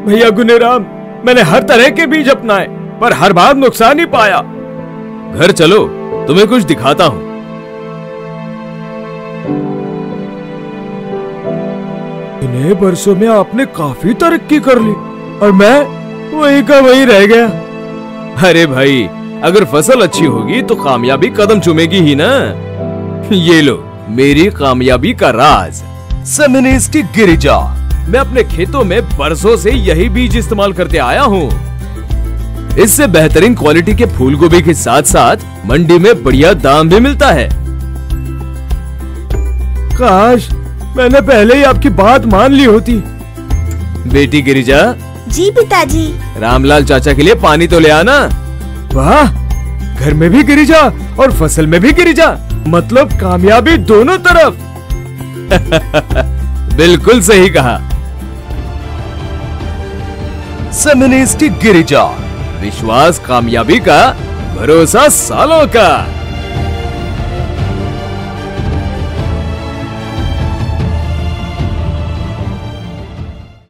भैया गुनेराम, मैंने हर तरह के बीज अपनाए पर हर बार नुकसान ही पाया। घर चलो, तुम्हें कुछ दिखाता हूँ। इन्हीं वर्षों में आपने काफी तरक्की कर ली और मैं वही का वही रह गया। अरे भाई, अगर फसल अच्छी होगी तो कामयाबी कदम चूमेगी ही ना। ये लो मेरी कामयाबी का राज, सेमिनीज की गिरिजा। मैं अपने खेतों में बरसों से यही बीज इस्तेमाल करते आया हूँ। इससे बेहतरीन क्वालिटी के फूल गोभी के साथ साथ मंडी में बढ़िया दाम भी मिलता है। काश मैंने पहले ही आपकी बात मान ली होती। बेटी गिरिजा। जी पिताजी। रामलाल चाचा के लिए पानी तो ले आना। वाह, घर में भी गिरिजा और फसल में भी गिरिजा, मतलब कामयाबी दोनों तरफ। बिल्कुल सही कहा। सेमिनीज की गिरिजा, विश्वास कामयाबी का, भरोसा सालों का।